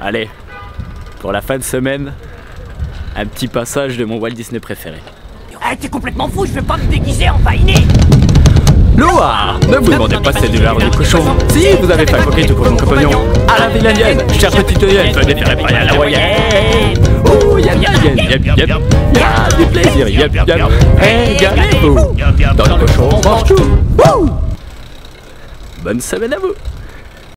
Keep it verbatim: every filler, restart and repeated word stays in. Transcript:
Allez, pour la fin de semaine, un petit passage de mon Walt Disney préféré. Ah, t'es complètement fou, je vais pas me déguiser en vainé. Loa, ne vous demandez pas si c'est du lard ou du cochon. Si vous avez faim coquille tout pour mon compagnon, à la ville indienne, chère petite hyène, venez faire réparer à la hawaïenne. Oh, y'a bien, y'a bien, y'a du plaisir, y'a bien, régalez-vous. Dans le cochon, on mange tout. Bonne semaine à vous.